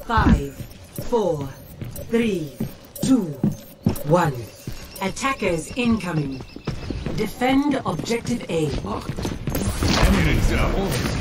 5, 4, 3, 2, 1. Attackers incoming. Defend objective A. Eminence up.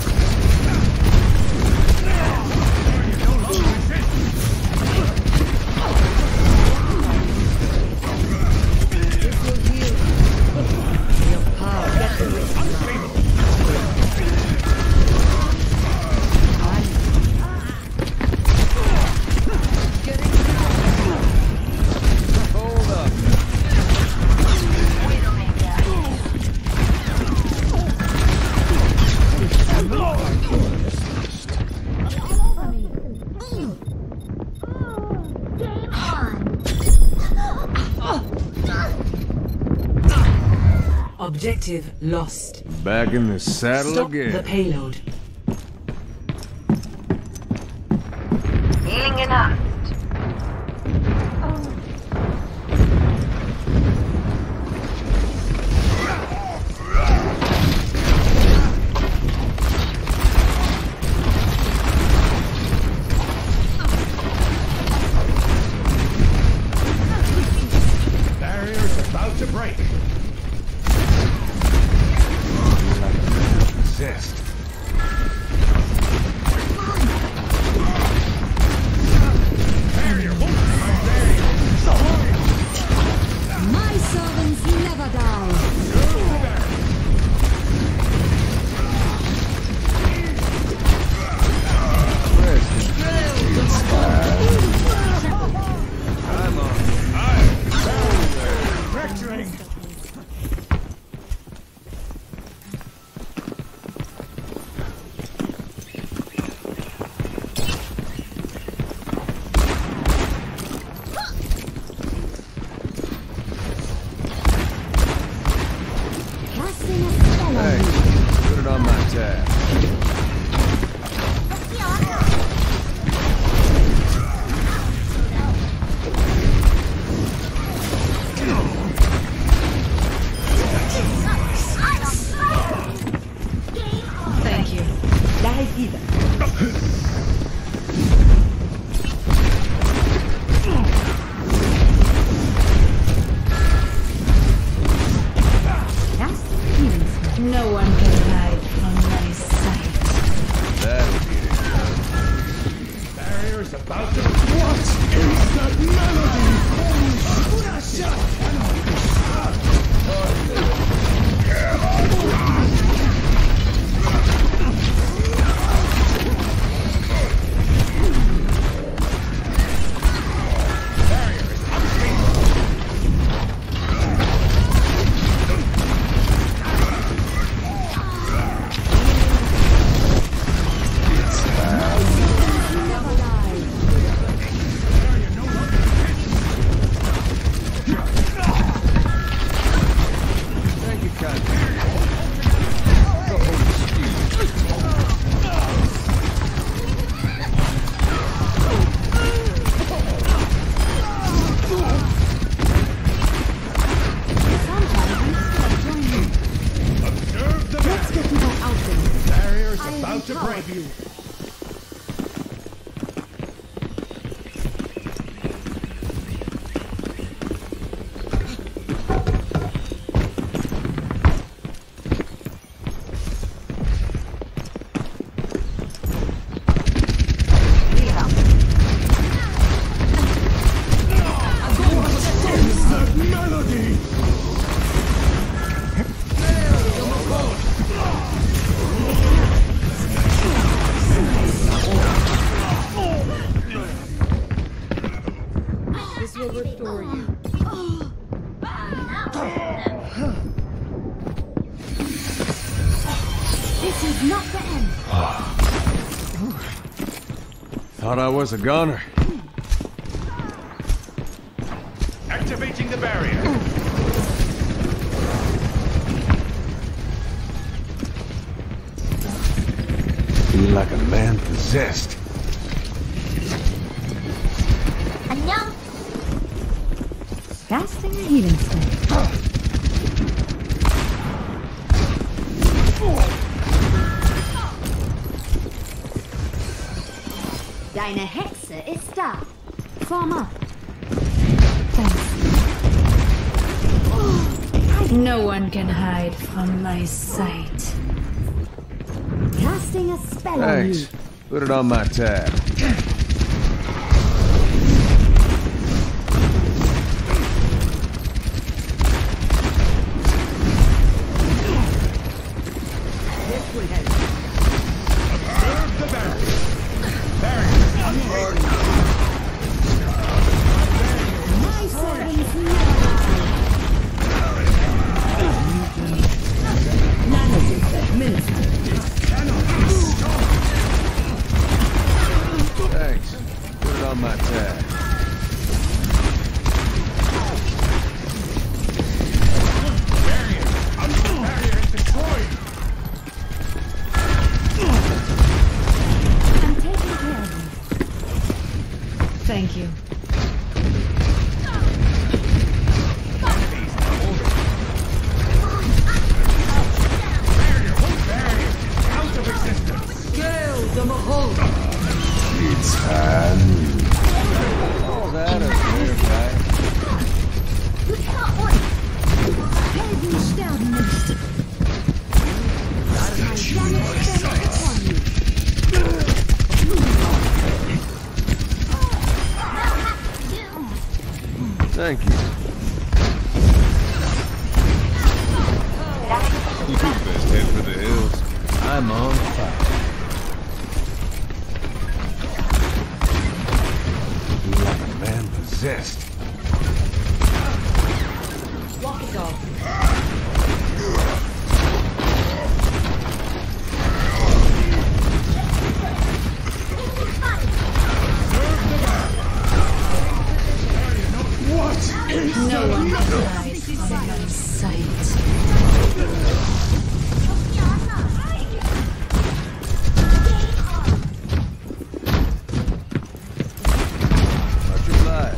Objective lost. Back in the saddle Stop again. the payload. Healing enough. Barrier's about to break. Zest. Barrier won't My servants never die. I'm on. fracturing. Casting a spell on you. Hey, put it on my tab. Thank you. Casting a healing spell. No one can hide from my sight. That'll get it done. Barrier's about to. What is that melody? Never die. Thank you, Contact. The whole speed. Sometimes you still join me. Observe the Let's get to that outfit. barrier's I about to empower break. you. That melody. This will restore you. This is not the end. Thought I was a goner. Activating the barrier. Feel like a man possessed. Casting a healing spell. Deine Hexe ist da. Form up. No one can hide from my sight. Casting a spell on you. Thanks. Put it on my tab. My servants never Thanks. Put it on my tab. I'm taking care of you. Thank you. Gale the Mahol. It's time. Oh, that a fair guy. Helden sterben nicht. Thank you. You best head for the hills. I'm on fire. Like a man possessed. Walk it off. No one can hide from my sight. Much obliged.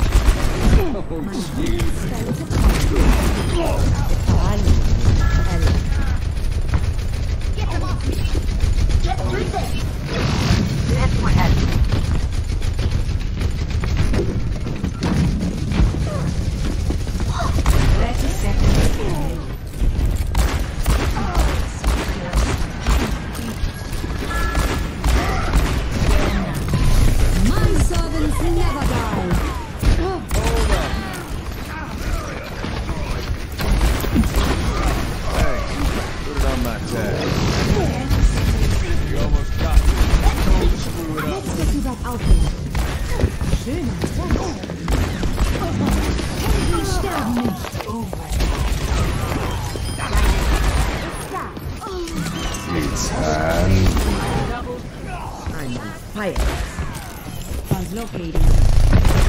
My servants never die. Thanks. Put it on my tab. You almost got me. Don't screw it up. Let's get to that outfit. Schöner Treffer. Helden sterben nicht. It's time. I'm on fire. Translocating.